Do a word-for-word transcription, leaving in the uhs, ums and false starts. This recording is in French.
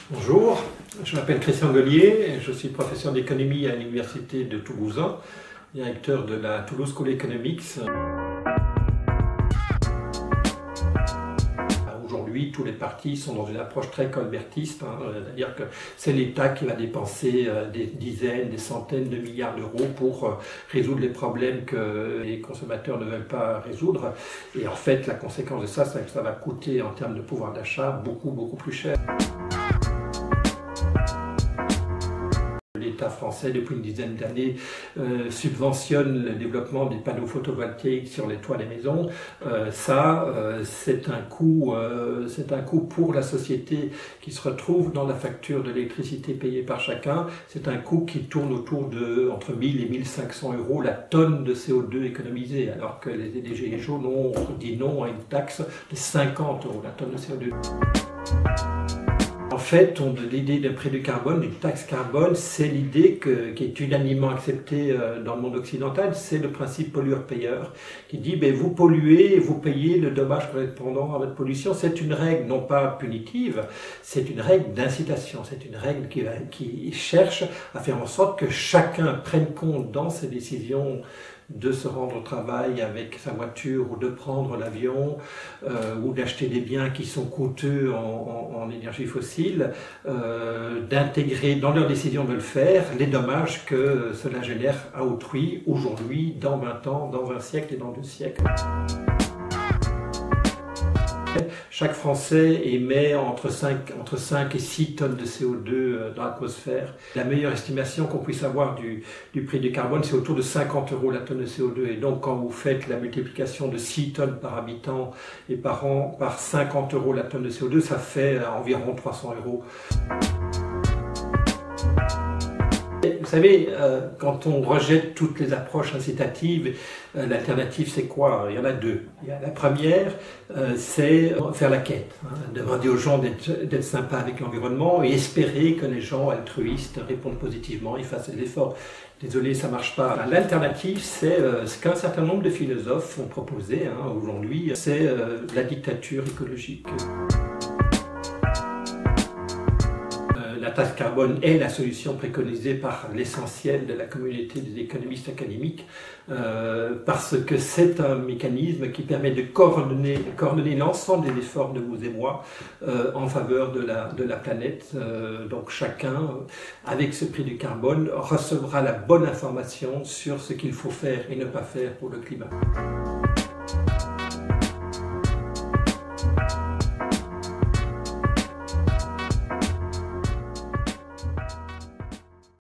Bonjour, je m'appelle Christian Gollier, je suis professeur d'économie à l'Université de Toulouse, directeur de la Toulouse School Economics. Aujourd'hui, tous les partis sont dans une approche très colbertiste, hein, c'est-à-dire que c'est l'État qui va dépenser euh, des dizaines, des centaines de milliards d'euros pour euh, résoudre les problèmes que les consommateurs ne veulent pas résoudre. Et en fait, la conséquence de ça, c'est que ça va coûter en termes de pouvoir d'achat beaucoup, beaucoup plus cher. L'État français, depuis une dizaine d'années, euh, subventionne le développement des panneaux photovoltaïques sur les toits des maisons. Euh, ça, euh, c'est un coût, euh, c'est un coût pour la société qui se retrouve dans la facture de l'électricité payée par chacun. C'est un coût qui tourne autour de entre mille et mille cinq cents euros la tonne de C O deux économisée, alors que les, les gilets jaunes ont dit non à une taxe de cinquante euros la tonne de C O deux. En fait, l'idée d'un prix du carbone, d'une taxe carbone, c'est l'idée qui est unanimement acceptée dans le monde occidental, c'est le principe pollueur-payeur, qui dit ben, vous polluez, vous payez le dommage correspondant à votre pollution. C'est une règle non pas punitive, c'est une règle d'incitation, c'est une règle qui, qui cherche à faire en sorte que chacun prenne compte dans ses décisions de se rendre au travail avec sa voiture ou de prendre l'avion euh, ou d'acheter des biens qui sont coûteux en, en, en énergie fossile, euh, d'intégrer dans leurs décisions de le faire les dommages que cela génère à autrui aujourd'hui, dans vingt ans, dans un siècle et dans deux siècles. Chaque Français émet entre cinq, entre cinq et six tonnes de C O deux dans l'atmosphère. La meilleure estimation qu'on puisse avoir du, du prix du carbone, c'est autour de cinquante euros la tonne de C O deux. Et donc, quand vous faites la multiplication de six tonnes par habitant et par an par cinquante euros la tonne de C O deux, ça fait environ trois cents euros. Vous savez, euh, quand on rejette toutes les approches incitatives, euh, l'alternative c'est quoi? Il y en a deux. Il y a la première, euh, c'est faire la quête, hein, demander aux gens d'être sympas avec l'environnement et espérer que les gens altruistes répondent positivement et fassent des efforts. Désolé, ça ne marche pas. L'alternative, c'est euh, ce qu'un certain nombre de philosophes ont proposé hein, aujourd'hui, c'est euh, la dictature écologique. La taxe carbone est la solution préconisée par l'essentiel de la communauté des économistes académiques euh, parce que c'est un mécanisme qui permet de coordonner, coordonner l'ensemble des efforts de vous et moi euh, en faveur de la, de la planète. Euh, donc chacun, avec ce prix du carbone, recevra la bonne information sur ce qu'il faut faire et ne pas faire pour le climat.